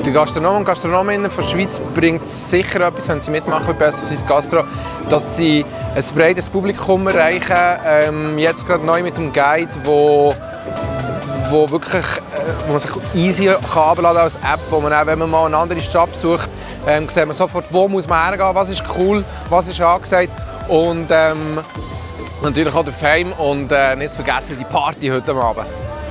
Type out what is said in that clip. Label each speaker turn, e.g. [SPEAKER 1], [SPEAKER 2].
[SPEAKER 1] die Gastronomen und Gastronominnen von der Schweiz bringt sicher etwas, wenn sie mitmachen bei SFIS Gastro, dass sie ein breiteres Publikum erreichen. Jetzt gerade neu mit dem Guide, wo wirklich, wo man sich easy herunterladen kann als App, wo man auch, wenn man mal eine andere Stadt besucht, sieht man sofort, wo muss man hergehen, was ist cool, was ist angesagt. Und natürlich auch der Fame und nicht vergessen die Party heute Abend.